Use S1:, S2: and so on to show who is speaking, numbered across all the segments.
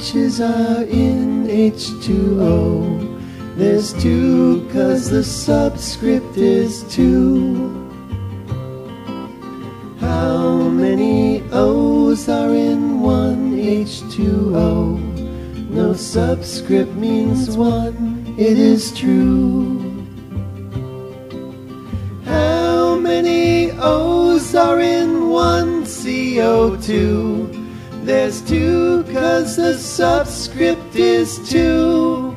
S1: H's are in H2O. There's 2 'cause the subscript is 2. How many O's are in one H2O? No subscript means 1, it is true. How many O's are in one CO2? There's 2 'cause the subscript is 2.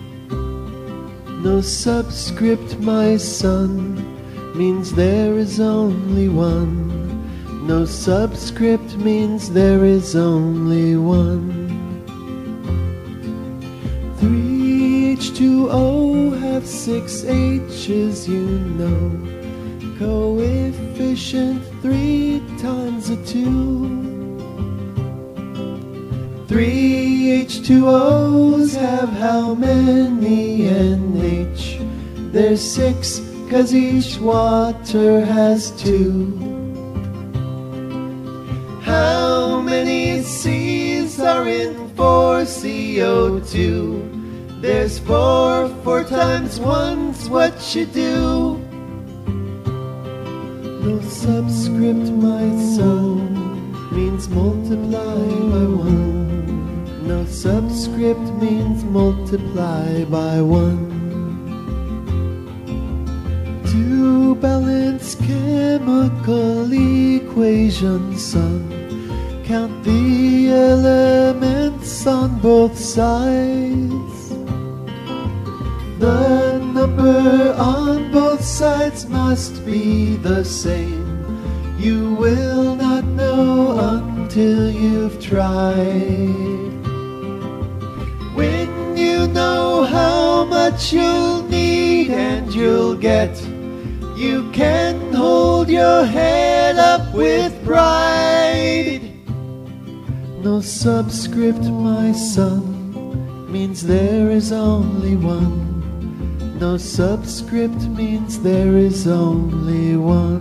S1: No subscript, my son, means there is only one. No subscript means there is only one. 3H2O have 6 H's, you know. Coefficient 3 times a 2. 3H2O's have how many NH? There's 6 'cause each water has 2. How many C's are in 4CO2? There's 4, 4 times 1's what you do. No subscript, my son, means multiply by 1. No subscript means multiply by 1. To balance chemical equations, son, count the elements on both sides. The number on both sides must be the same. You will not know until you've tried. When you know how much you'll need and you'll get, you can hold your head up with pride. No subscript, my son, means there is only one. No subscript means there is only one.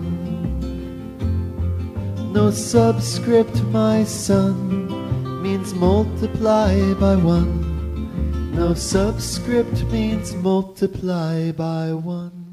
S1: No subscript, my son, means multiply by 1. No subscript means multiply by 1.